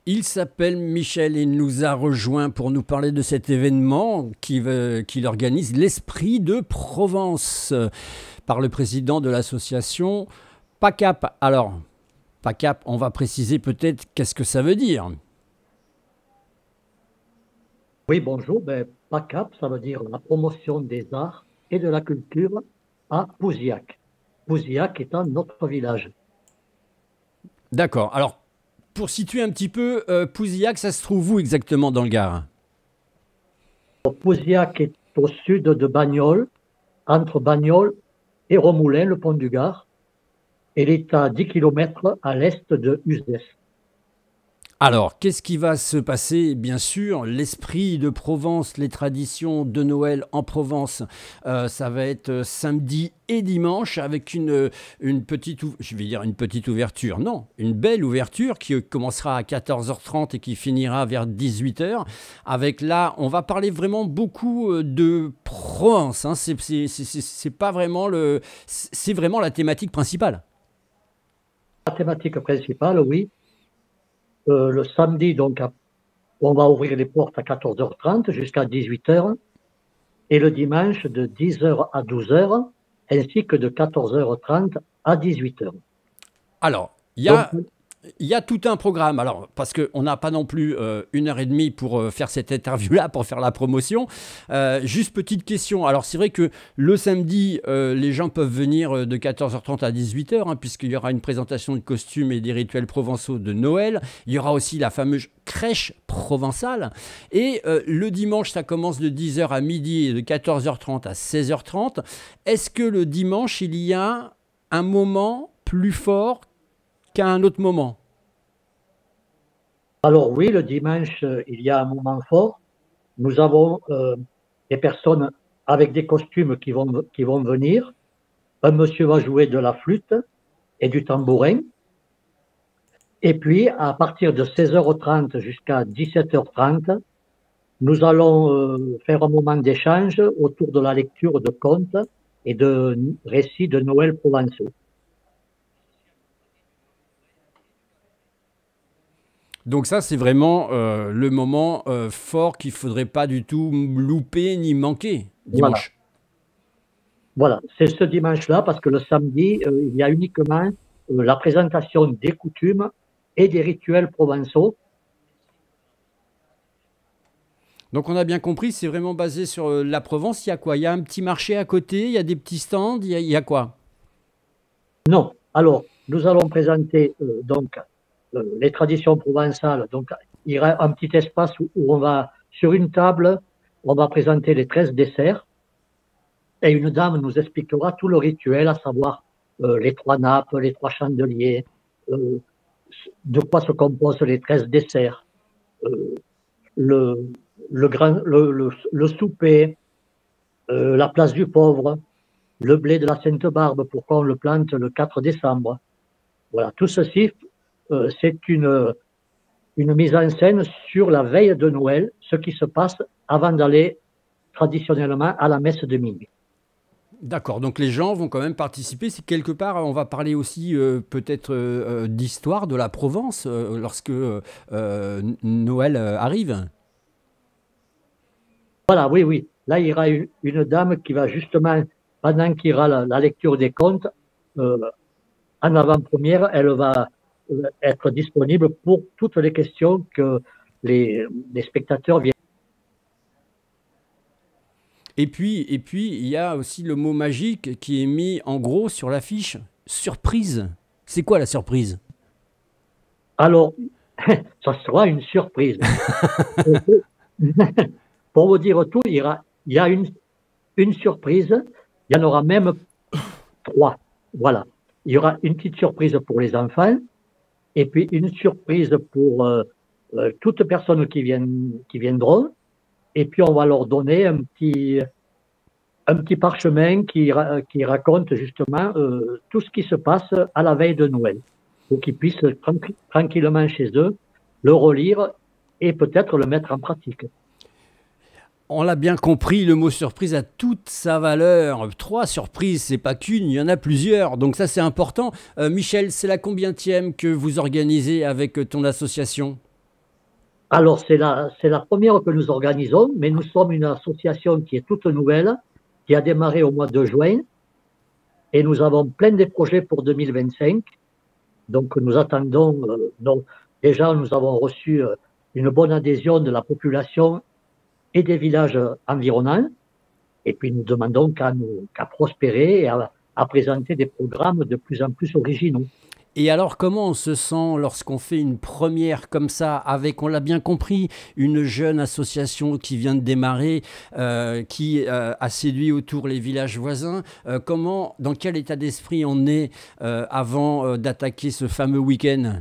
Il s'appelle Michel et il nous a rejoint pour nous parler de cet événement qu'il organise, l'Esprit de Provence, par le président de l'association PACAP. Alors, PACAP, on va préciser peut-être qu'est-ce que ça veut dire. Oui, bonjour. PACAP, ça veut dire la promotion des arts et de la culture à Pouziac. Pouziac étant notre village. D'accord. Alors, pour situer un petit peu, Pouzillac, ça se trouve où exactement dans le Gard? Pouziac est au sud de Bagnols, entre Bagnols et Romoulin, le pont du Gard. Elle est à 10 kilomètres à l'est de Uzès. Alors, qu'est-ce qui va se passer? Bien sûr, l'esprit de Provence, les traditions de Noël en Provence, ça va être samedi et dimanche avec une petite, je vais dire une petite ouverture, non, une belle ouverture qui commencera à 14h30 et qui finira vers 18h. Avec là, on va parler vraiment beaucoup de Provence, hein. C'est pas vraiment c'est vraiment la thématique principale. La thématique principale, oui. Le samedi, donc, on va ouvrir les portes à 14h30 jusqu'à 18h. Et le dimanche, de 10h à 12h, ainsi que de 14h30 à 18h. Alors, Donc, il y a tout un programme. Alors, parce qu'on n'a pas non plus 1 heure et demie pour faire cette interview-là, pour faire la promotion. Juste petite question. Alors, c'est vrai que le samedi, les gens peuvent venir de 14h30 à 18h, hein, puisqu'il y aura une présentation de costumes et des rituels provençaux de Noël. Il y aura aussi la fameuse crèche provençale. Et le dimanche, ça commence de 10h à midi et de 14h30 à 16h30. Est-ce que le dimanche, il y a un moment plus fort qu'à un autre moment? alors oui, le dimanche, il y a un moment fort. Nous avons des personnes avec des costumes qui vont venir. Un monsieur va jouer de la flûte et du tambourin. Et puis, à partir de 16h30 jusqu'à 17h30, nous allons faire un moment d'échange autour de la lecture de contes et de récits de Noël provençaux. Donc ça, c'est vraiment le moment fort qu'il ne faudrait pas du tout louper ni manquer Voilà. dimanche. Voilà, c'est ce dimanche-là parce que le samedi, il y a uniquement la présentation des coutumes et des rituels provençaux. Donc on a bien compris, c'est vraiment basé sur la Provence. Il y a quoi? Il y a un petit marché à côté, il y a des petits stands, il y a quoi? Non, alors nous allons présenter donc les traditions provençales. Donc il y aura un petit espace où on va, sur une table, on va présenter les 13 desserts et une dame nous expliquera tout le rituel, à savoir les 3 nappes, les 3 chandeliers, euh, de quoi se composent les 13 desserts, euh, le, le souper, la place du pauvre, le blé de la Sainte-Barbe, pourquoi on le plante le 4 décembre. Voilà, tout ceci, c'est une mise en scène sur la veille de Noël, ce qui se passe avant d'aller traditionnellement à la messe de minuit. D'accord, donc les gens vont quand même participer. C'est quelque part, on va parler aussi peut-être d'histoire de la Provence lorsque Noël arrive. Voilà, oui, oui. Là, il y aura une dame qui va justement, pendant qu'il y aura la lecture des contes, euh, en avant-première, elle va être disponible pour toutes les questions que les spectateurs viennent. Et puis, il y a aussi le mot magique qui est mis en gros sur l'affiche. Surprise. C'est quoi la surprise? Alors, ça sera une surprise. Pour vous dire tout, il y a une surprise. Il y en aura même 3. Voilà. Il y aura une petite surprise pour les enfants et puis une surprise pour toutes personnes qui viendront. Et puis, on va leur donner un petit parchemin qui raconte justement tout ce qui se passe à la veille de Noël, pour qu'ils puissent tranquillement chez eux le relire et peut-être le mettre en pratique. On l'a bien compris, le mot surprise a toute sa valeur. 3 surprises, c'est pas qu'une, il y en a plusieurs. Donc ça, c'est important. Michel, c'est la combientième que vous organisez avec ton association? Alors, c'est la première que nous organisons, mais nous sommes une association qui est toute nouvelle, qui a démarré au mois de juin, et nous avons plein de projets pour 2025. Donc, nous attendons, donc, déjà, nous avons reçu une bonne adhésion de la population et des villages environnants, et puis nous demandons qu'à prospérer et à présenter des programmes de plus en plus originaux. Et alors, comment on se sent lorsqu'on fait une première comme ça, avec, on l'a bien compris, une jeune association qui vient de démarrer, qui a séduit autour les villages voisins. Comment, dans quel état d'esprit on est avant d'attaquer ce fameux week-end?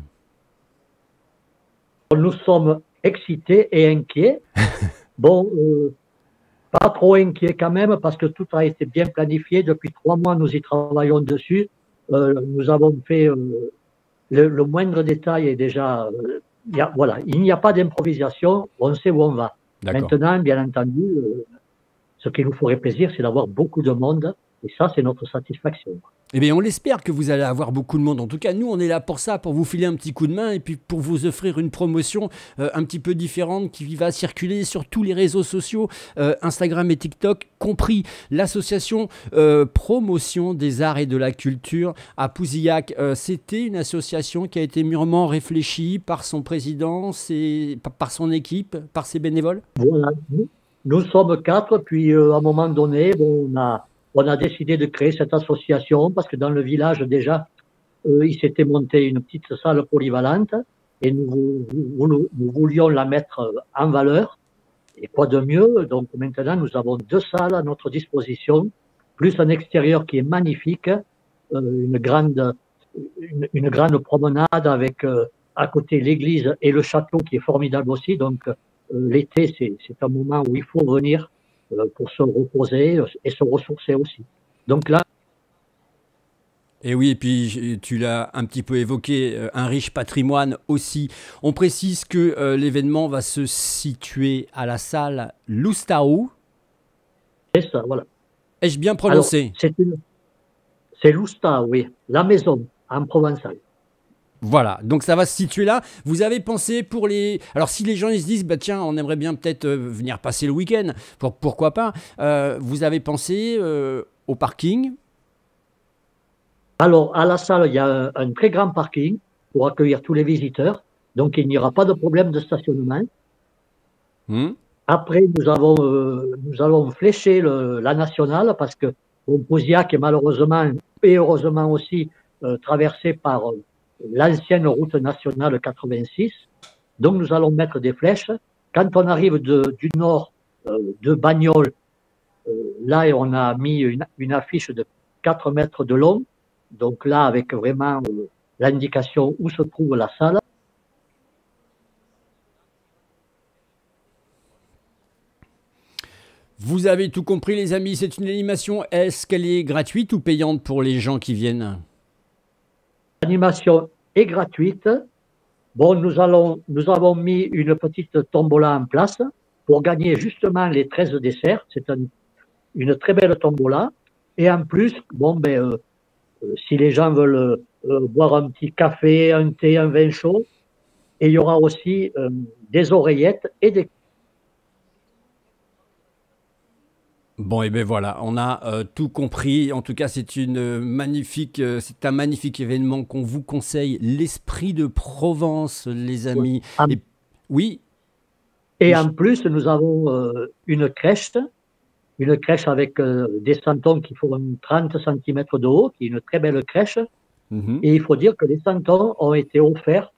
Nous sommes excités et inquiets. Bon, pas trop inquiets quand même, parce que tout a été bien planifié. Depuis 3 mois, nous y travaillons dessus. Nous avons fait le moindre détail est déjà. Voilà, il n'y a pas d'improvisation, on sait où on va. D'accord. Maintenant, bien entendu, ce qui nous ferait plaisir, c'est d'avoir beaucoup de monde, et ça, c'est notre satisfaction. Eh bien, on l'espère que vous allez avoir beaucoup de monde. En tout cas, nous, on est là pour ça, pour vous filer un petit coup de main et puis pour vous offrir une promotion un petit peu différente qui va circuler sur tous les réseaux sociaux, Instagram et TikTok, compris l'association Promotion des Arts et de la Culture à Pouzillac. C'était une association qui a été mûrement réfléchie par son président, par son équipe, par ses bénévoles. Voilà. Nous sommes 4, puis à un moment donné, bon, on a décidé de créer cette association parce que dans le village, déjà, il s'était monté une petite salle polyvalente et nous voulions la mettre en valeur. Et quoi de mieux? Donc maintenant, nous avons 2 salles à notre disposition, plus un extérieur qui est magnifique, une grande promenade avec à côté l'église et le château qui est formidable aussi. Donc l'été, c'est un moment où il faut venir pour se reposer et se ressourcer aussi. Donc là, Et oui, et puis tu l'as un petit peu évoqué, un riche patrimoine aussi. On précise que l'événement va se situer à la salle Loustao. c'est ça, voilà. Ai-je bien Alors, prononcé? c'est l'Ousta, oui, la maison en provençal. Voilà, donc ça va se situer là. Vous avez pensé pour les... Alors si les gens ils se disent, bah tiens, on aimerait bien peut-être venir passer le week-end, pourquoi pas, vous avez pensé au parking? Alors, à la salle, il y a un très grand parking pour accueillir tous les visiteurs. Donc, il n'y aura pas de problème de stationnement. Hmm. Après, nous allons flécher la nationale parce que Pouzillac est malheureusement et heureusement aussi traversé par l'ancienne route nationale 86. Donc, nous allons mettre des flèches. Quand on arrive du nord de Bagnols, là, on a mis une affiche de 4 mètres de long. Donc là, avec vraiment l'indication où se trouve la salle. Vous avez tout compris les amis, c'est une animation. Est-ce qu'elle est gratuite ou payante pour les gens qui viennent? L'animation est gratuite. Bon, nous avons mis une petite tombola en place pour gagner justement les 13 desserts. C'est une très belle tombola. Et en plus, bon, si les gens veulent boire un petit café, un thé, un vin chaud, et il y aura aussi des oreillettes et des... Bon, et ben voilà, on a tout compris. En tout cas, c'est un magnifique événement qu'on vous conseille. L'Esprit de Provence, les amis. Et oui, Et je- en plus, nous avons une crèche avec des santons qui font 30 centimètres de haut, qui est une très belle crèche. Mhm. Et il faut dire que les santons ont été offerts.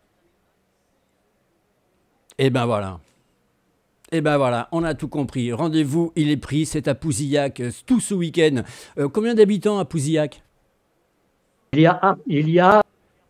Et ben voilà. Et ben voilà, on a tout compris. Rendez-vous, il est pris, c'est à Pouzillac, tout ce week-end. Combien d'habitants à Pouzillac? Il y a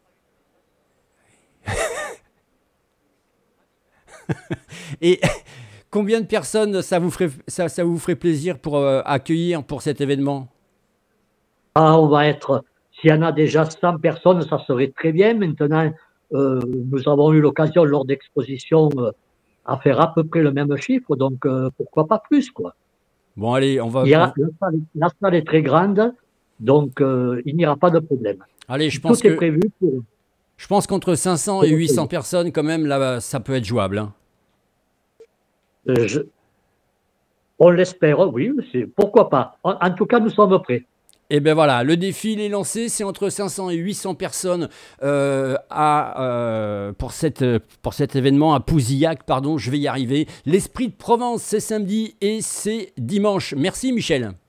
Et combien de personnes ça vous ferait plaisir pour accueillir pour cet événement? on va être, s'il y en a déjà 100 personnes, ça serait très bien. Maintenant, nous avons eu l'occasion lors d'expositions à faire à peu près le même chiffre, donc pourquoi pas plus, quoi. Bon, allez, La salle est très grande, donc il n'y aura pas de problème. allez, je pense Tout est que prévu pour. Je pense qu'entre 500 et 800 personnes, quand même, là, ça peut être jouable. Hein. Je- on l'espère, oui, pourquoi pas. En tout cas, nous sommes prêts. Et ben voilà, le défi il est lancé, c'est entre 500 et 800 personnes pour cet événement à Pouzillac, pardon, je vais y arriver. L'Esprit de Provence, c'est samedi et c'est dimanche. Merci Michel.